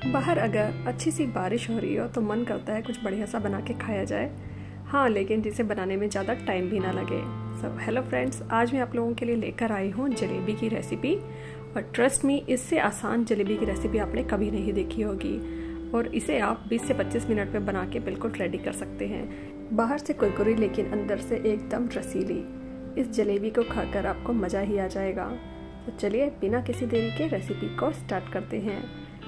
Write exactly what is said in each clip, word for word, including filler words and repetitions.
बाहर अगर अच्छी सी बारिश हो रही हो तो मन करता है कुछ बढ़िया सा बना के खाया जाए। हाँ, लेकिन जिसे बनाने में ज़्यादा टाइम भी ना लगे। सब हेलो फ्रेंड्स, आज मैं आप लोगों के लिए लेकर आई हूँ जलेबी की रेसिपी। और ट्रस्ट मी, इससे आसान जलेबी की रेसिपी आपने कभी नहीं देखी होगी। और इसे आप बीस से पच्चीस मिनट में बना के बिल्कुल रेडी कर सकते हैं। बाहर से कुरकुरी लेकिन अंदर से एकदम रसीली। इस जलेबी को खाकर आपको मज़ा ही आ जाएगा। तो चलिए बिना किसी देरी के रेसिपी को स्टार्ट करते हैं।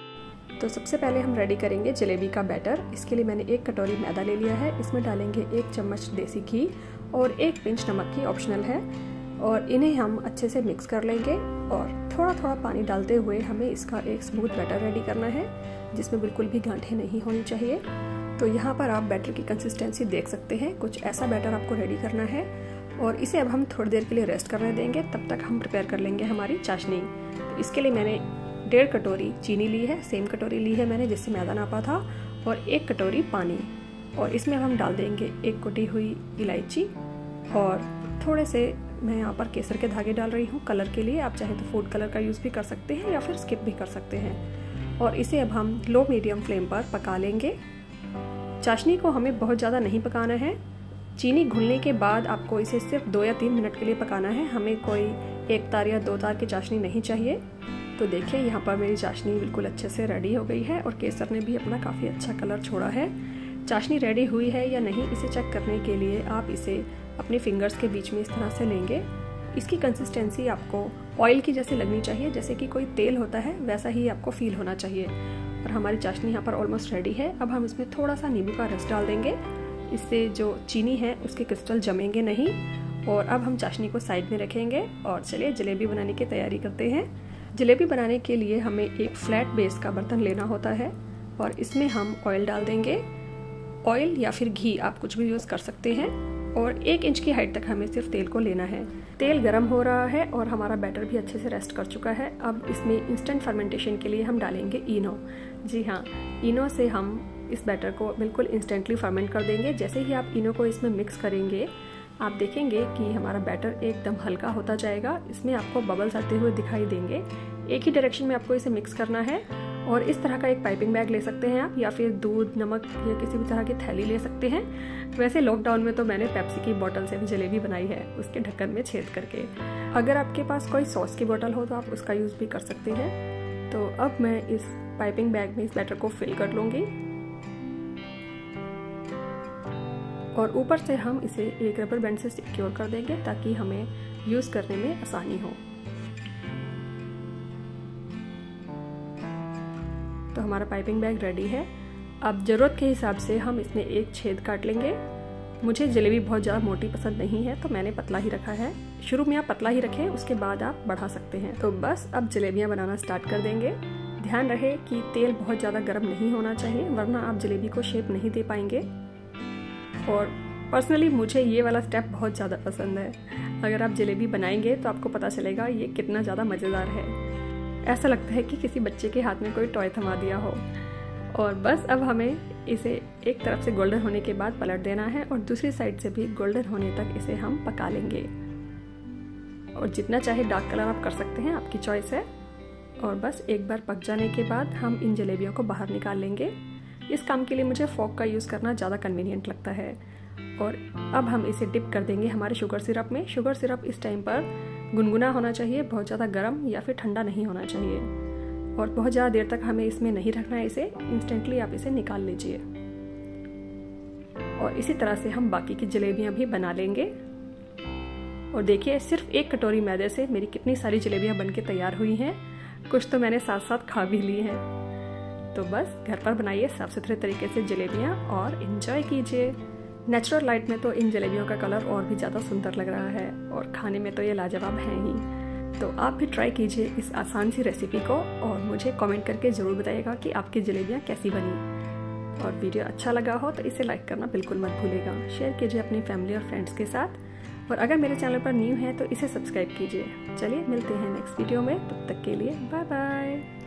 तो सबसे पहले हम रेडी करेंगे जलेबी का बैटर। इसके लिए मैंने एक कटोरी मैदा ले लिया है। इसमें डालेंगे एक चम्मच देसी घी और एक पिंच नमक की ऑप्शनल है। और इन्हें हम अच्छे से मिक्स कर लेंगे और थोड़ा थोड़ा पानी डालते हुए हमें इसका एक स्मूथ बैटर रेडी करना है, जिसमें बिल्कुल भी गांठें नहीं होनी चाहिए। तो यहाँ पर आप बैटर की कंसिस्टेंसी देख सकते हैं। कुछ ऐसा बैटर आपको रेडी करना है और इसे अब हम थोड़ी देर के लिए रेस्ट करने देंगे। तब तक हम प्रिपेयर कर लेंगे हमारी चाशनी। तो इसके लिए मैंने डेढ़ कटोरी चीनी ली है, सेम कटोरी ली है मैंने जिससे मैदा नापा था, और एक कटोरी पानी। और इसमें हम डाल देंगे एक कुटी हुई इलायची और थोड़े से मैं यहाँ पर केसर के धागे डाल रही हूँ कलर के लिए। आप चाहे तो फूड कलर का यूज़ भी कर सकते हैं या फिर स्किप भी कर सकते हैं। और इसे अब हम लो मीडियम फ्लेम पर पका लेंगे। चाशनी को हमें बहुत ज़्यादा नहीं पकाना है। चीनी घुलने के बाद आपको इसे सिर्फ दो या तीन मिनट के लिए पकाना है। हमें कोई एक तार या दो तार की चाशनी नहीं चाहिए। तो देखिए यहाँ पर मेरी चाशनी बिल्कुल अच्छे से रेडी हो गई है और केसर ने भी अपना काफ़ी अच्छा कलर छोड़ा है। चाशनी रेडी हुई है या नहीं, इसे चेक करने के लिए आप इसे अपने फिंगर्स के बीच में इस तरह से लेंगे। इसकी कंसिस्टेंसी आपको ऑयल की जैसे लगनी चाहिए, जैसे कि कोई तेल होता है वैसा ही आपको फील होना चाहिए। और हमारी चाशनी यहाँ पर ऑलमोस्ट रेडी है। अब हम इसमें थोड़ा सा नींबू का रस डाल देंगे। इससे जो चीनी है उसके क्रिस्टल जमेंगे नहीं। और अब हम चाशनी को साइड में रखेंगे और चलिए जलेबी बनाने की तैयारी करते हैं। जलेबी बनाने के लिए हमें एक फ्लैट बेस का बर्तन लेना होता है और इसमें हम ऑयल डाल देंगे। ऑयल या फिर घी आप कुछ भी यूज़ कर सकते हैं। और एक इंच की हाइट तक हमें सिर्फ तेल को लेना है। तेल गर्म हो रहा है और हमारा बैटर भी अच्छे से रेस्ट कर चुका है। अब इसमें इंस्टेंट फर्मेंटेशन के लिए हम डालेंगे इनो। जी हाँ, इनो से हम इस बैटर को बिल्कुल इंस्टेंटली फर्मेंट कर देंगे। जैसे ही आप इनो को इसमें मिक्स करेंगे आप देखेंगे कि हमारा बैटर एकदम हल्का होता जाएगा। इसमें आपको बबल्स आते हुए दिखाई देंगे। एक ही डायरेक्शन में आपको इसे मिक्स करना है। और इस तरह का एक पाइपिंग बैग ले सकते हैं आप, या फिर दूध, नमक या किसी भी तरह की थैली ले सकते हैं। वैसे लॉकडाउन में तो मैंने पेप्सी की बोतल से भी जलेबी बनाई है, उसके ढक्कन में छेद करके। अगर आपके पास कोई सॉस की बोतल हो तो आप उसका यूज़ भी कर सकते हैं। तो अब मैं इस पाइपिंग बैग में इस बैटर को फिल कर लूँगी और ऊपर से हम इसे एक रबर बैंड से सिक्योर कर देंगे ताकि हमें यूज़ करने में आसानी हो। तो हमारा पाइपिंग बैग रेडी है। अब ज़रूरत के हिसाब से हम इसमें एक छेद काट लेंगे। मुझे जलेबी बहुत ज़्यादा मोटी पसंद नहीं है तो मैंने पतला ही रखा है। शुरू में आप पतला ही रखें, उसके बाद आप बढ़ा सकते हैं। तो बस अब जलेबियाँ बनाना स्टार्ट कर देंगे। ध्यान रहे कि तेल बहुत ज़्यादा गर्म नहीं होना चाहिए, वरना आप जलेबी को शेप नहीं दे पाएंगे। और पर्सनली मुझे ये वाला स्टेप बहुत ज़्यादा पसंद है। अगर आप जलेबी बनाएंगे तो आपको पता चलेगा ये कितना ज़्यादा मज़ेदार है। ऐसा लगता है कि किसी बच्चे के हाथ में कोई टॉय थमा दिया हो। और बस अब हमें इसे एक तरफ से गोल्डन होने के बाद पलट देना है और दूसरी साइड से भी गोल्डन होने तक इसे हम पका लेंगे। और जितना चाहे डार्क कलर आप कर सकते हैं, आपकी चॉइस है। और बस एक बार पक जाने के बाद हम इन जलेबियों को बाहर निकाल लेंगे। इस काम के लिए मुझे फोक का यूज़ करना ज़्यादा कन्वीनियंट लगता है। और अब हम इसे डिप कर देंगे हमारे शुगर सिरप में। शुगर सिरप इस टाइम पर गुनगुना होना चाहिए, बहुत ज़्यादा गर्म या फिर ठंडा नहीं होना चाहिए। और बहुत ज़्यादा देर तक हमें इसमें नहीं रखना है इसे। इंस्टेंटली आप इसे निकाल लीजिए। और इसी तरह से हम बाकी की जलेबियाँ भी बना लेंगे। और देखिए, सिर्फ एक कटोरी मैदे से मेरी कितनी सारी जलेबियाँ बन के तैयार हुई हैं। कुछ तो मैंने साथ साथ खा भी ली हैं। तो बस घर पर बनाइए साफ सुथरे तरीके से जलेबियाँ और इन्जॉय कीजिए। नेचुरल लाइट में तो इन जलेबियों का कलर और भी ज़्यादा सुंदर लग रहा है और खाने में तो ये लाजवाब है ही। तो आप भी ट्राई कीजिए इस आसान सी रेसिपी को और मुझे कमेंट करके ज़रूर बताइएगा कि आपकी जलेबियाँ कैसी बनी। और वीडियो अच्छा लगा हो तो इसे लाइक करना बिल्कुल मत भूलिएगा। शेयर कीजिए अपनी फैमिली और फ्रेंड्स के साथ। और अगर मेरे चैनल पर न्यू है तो इसे सब्सक्राइब कीजिए। चलिए मिलते हैं नेक्स्ट वीडियो में, तब तक के लिए बाय बाय।